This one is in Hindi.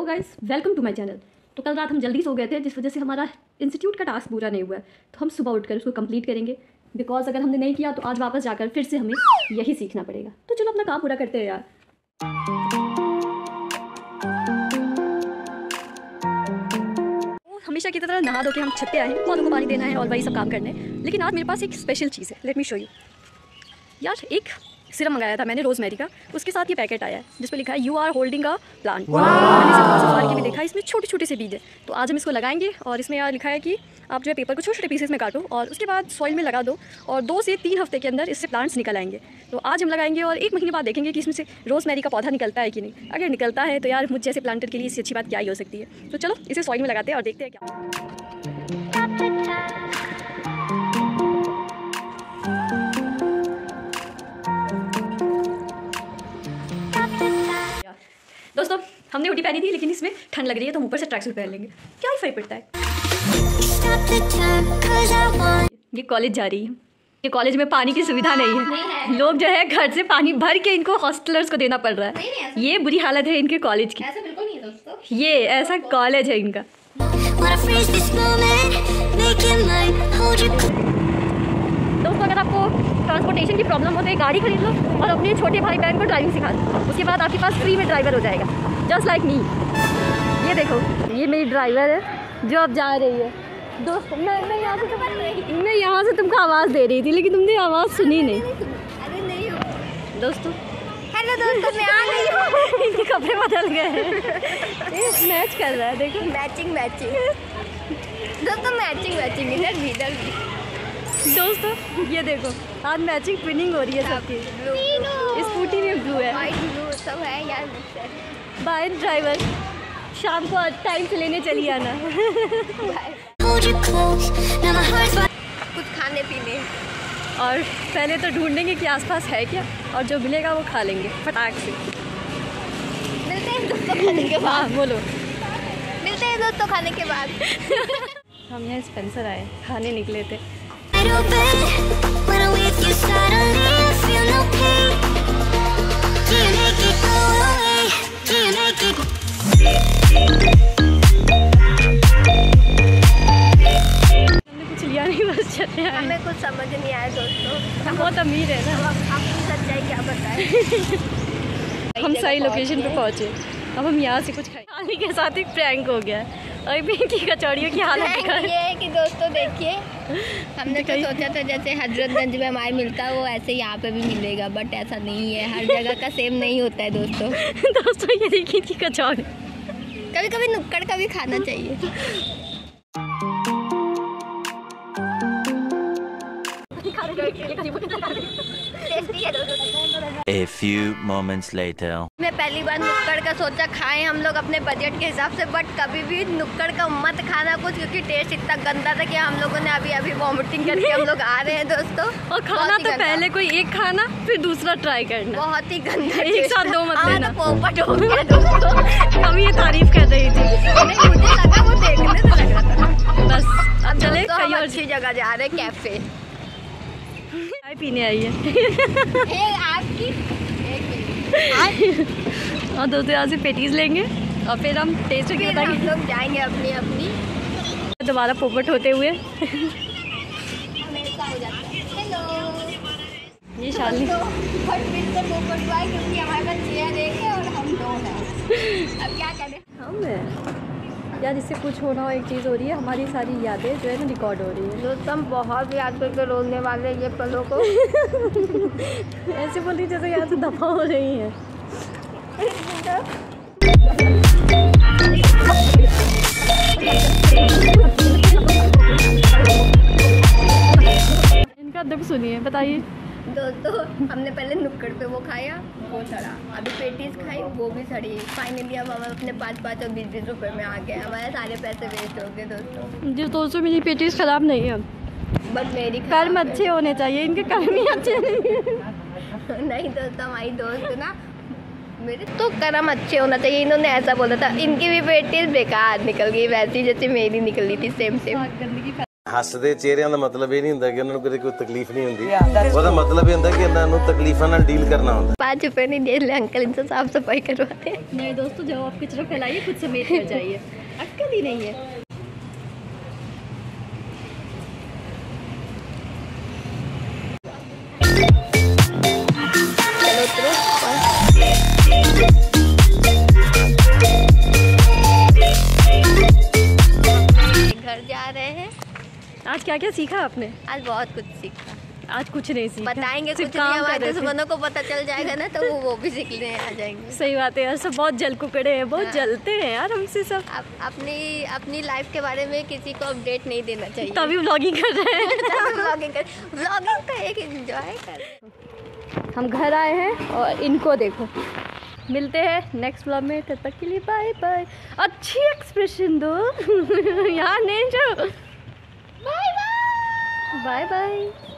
Hello guys, welcome to my channel. तो कल रात हम जल्दी सो गए थे, जिस वजह से हमारा इंस्टीट्यूट का टास्क पूरा नहीं हुआ है। तो हम सुबह उठकर उसको कंप्लीट करेंगे, बिकॉज अगर हमने नहीं किया तो आज वापस जाकर फिर से हमें यही सीखना पड़ेगा। तो चलो अपना काम पूरा करते हैं यार। हमेशा की तरह नहा धो के हम छत पे आए हैं, पौधों को पानी देना है और वही सब काम करने हैं। लेकिन आज मेरे पास एक स्पेशल चीज़ है, लेट मी शो यू। यार एक सिरम मंगाया था मैंने रोजमेरी का, उसके साथ ये पैकेट आया है जिस पर लिखा है you are holding a plant. मैंने इसे थोड़ा सा फाड़ के भी देखा, इसमें छोटे छोटे से बीज है। तो आज हम इसको लगाएंगे और इसमें यार लिखा है कि आप जो है पेपर को छोटे छोटे पीसेस में काटो और उसके बाद सॉइल में लगा दो और 2 से 3 हफ्ते के अंदर इससे प्लांट्स निकल आएंगे। तो आज हम लगाएंगे और 1 महीने बाद देखेंगे कि इसमें से रोजमेरी का पौधा निकलता है कि नहीं। अगर निकलता है तो यार मुझ जैसे प्लांटर के लिए इससे अच्छी बात क्या ही हो सकती है। तो चलो इसे सॉइल में लगाते हैं और देखते हैं क्या। दोस्तों हमने हुडी पहनी थी, लेकिन इसमें ठंड लग रही है तो हम ऊपर से ट्रैक सूट पहन लेंगे, क्या ही फर्क पड़ता है। ये कॉलेज जा रही है, ये कॉलेज में पानी की सुविधा नहीं है। लोग जो है घर से पानी भर के इनको हॉस्टलर्स को देना पड़ रहा है। ये बुरी हालत है इनके कॉलेज की। ऐसा बिल्कुल नहीं है दोस्तों, ये ऐसा कॉलेज है इनका। दोस्तों अगर आपको ट्रांसपोर्टेशन की प्रॉब्लम हो तो एक गाड़ी खरीद लो और अपने छोटे भाई बहन को ड्राइविंग सिखा दो। उसके बाद आपके पास फ्री में ड्राइवर हो जाएगा, जस्ट लाइक मी। ये देखो, ये मेरी ड्राइवर है जो अब जा रही है। दोस्तों मैं यहाँ से तुमको आवाज़ दे रही थी, लेकिन तुमने आवाज़ सुनी नहीं। अरे नहीं हो दोस्तों हेलो दोस्तों, मैं आ गई हूँ। इनके कपड़े बदल गए हैं, ये मैच कर रहा है, देखो मैचिंग दोस्तों, मैचिंग इधर भी दोस्तों। ये देखो आज मैचिंग ट्विनिंग हो रही है सबकी। स्कूटी में ब्लू है, वाइट ब्लू सब है यार। बाय ड्राइवर, शाम को टाइम से लेने चली आना। कुछ खाने पीने और पहले तो ढूंढेंगे कि आसपास है क्या, और जो मिलेगा वो खा लेंगे फटाक से। मिलते हैं दोस्तों खाने के बाद। बोलो, मिलते हैं दोस्तों खाने के बाद। हम यहाँ स्पेंसर आए, खाने निकले थे। कुछ लिया नहीं, बस चलते आए। हमें कुछ समझ नहीं आया दोस्तों, हम बहुत अमीर है ना। आपकी सच्चाई क्या बताएं। हम सही लोकेशन पे पहुँचे, अब हम यहाँ से कुछ खाए। खाने के साथ एक प्रैंक हो गया, अभी की कचौड़ियों की हालत दिखा ये है कि दोस्तों देखिए, हमने तो सोचा था जैसे हजरतगंज में हमारे मिलता है वो ऐसे यहाँ पे भी मिलेगा, बट ऐसा नहीं है, हर जगह का सेम नहीं होता है दोस्तों। दोस्तों ये देखिए कि कचौड़ी, कभी कभी नुक्कड़ का भी खाना चाहिए। A few moments later. मैं पहली बार नुक्कड़ का सोचा खाएं हम लोग अपने बजट के हिसाब से, बट कभी भी नुक्कड़ का मत खाना कुछ, क्योंकि टेस्ट इतना गंदा था कि हम लोगों ने अभी वॉमिटिंग करके हम लोग आ रहे हैं दोस्तों। और खाना तो पहले कोई एक खाना फिर दूसरा ट्राई करना, बहुत ही गंदा, एक साथ 2 मत लेना। पोपट हो गया दोस्तों। हम ये तारीफ कर रही थी, नहीं मुझे लगा वो देखने से लग रहा था। बस अब चले तो कहीं और अच्छी जगह जा रहे, कैफे चाय पीने आई है। आपकी और दोस्तों यहाँ से पेटीज लेंगे और फिर हम टेस्ट करके हम बताएंगे। लोग जाएंगे अपनी दोबारा पोपट होते हुए। हमेशा हो जाता है। हेलो, ये शालिनी बट फिर से पोपट हुआ है क्योंकि हमारे पास चेयर एक है और हम 2 हैं। अब क्या करें हम यार, इससे कुछ होना हो एक चीज़ हो रही है, हमारी सारी यादें जो है ना रिकॉर्ड हो रही है। दोस्त हम बहुत याद करके रोने वाले ये पलों को। ऐसे बोली जैसे यहाँ से दफा हो रही है। इनका दुख सुनिए, बताइए। दोस्तों हमने पहले नुक्कड़ पे वो खाया, वो सड़ा, अभी पेटीज खाई, वो भी सड़ी। फाइनली अब हम अपने 5-5 और 20-20 रुपए में आ गए, हमारे सारे पैसे वेस्ट हो गए दोस्तों। जी दोस्तों, मेरी पेटीज खराब नहीं है, बट मेरी कर्म अच्छे होने चाहिए, इनके कर्म ही अच्छे नहीं है। नहीं दोस्तों, हमारी दोस्त ना, मेरे तो कर्म अच्छे होना चाहिए। इन्होंने ऐसा बोला था, इनकी भी पेटीज बेकार निकल गई, वैसी जैसे मेरी निकली थी, सेम। ਹੱਸਦੇ ਚਿਹਰਿਆਂ ਦਾ ਮਤਲਬ ਇਹ ਨਹੀਂ ਹੁੰਦਾ ਕਿ ਉਹਨਾਂ ਨੂੰ ਕਦੇ ਕੋਈ ਤਕਲੀਫ ਨਹੀਂ ਹੁੰਦੀ। ਉਹਦਾ ਮਤਲਬ ਇਹ ਹੁੰਦਾ ਕਿ ਇਹਨਾਂ ਨੂੰ ਤਕਲੀਫਾਂ ਨਾਲ ਡੀਲ करना ਹੁੰਦਾ। 5 रुपए नहीं दे रहे अंकल, इनसे साफ सफाई करवाते। नहीं दोस्तों, जब आप कचरा फैलाइए खुद समेट कर जाइए, अक्कल ही नहीं है। चलो उतरो। घर जा रहे हैं। आज क्या क्या सीखा आपने? आज बहुत कुछ सीखा। आज कुछ नहीं सीखा, बताएंगे सिर्फ कुछ नहीं, हमारे कर रहे थे। दुश्मनों को पता चल जाएगा ना तो वो भी सीखने आ जाएंगे। सही बात है यार, सब बहुत जल कुकड़े हैं, बहुत जलते हैं यार हमसे सब। अपनी लाइफ के बारे में किसी को अपडेट नहीं देना चाहिए। तभी व्लॉगिंग कर रहे हैं। व्लॉगिंग का एक एंजॉय कर रहे हैं। हम घर आए हैं और इनको देखो। मिलते हैं नेक्स्ट व्लॉग में, तब तक के लिए बाय बाय। अच्छी एक्सप्रेशन दो यार, नहीं जो बाय बाय बाय बाय।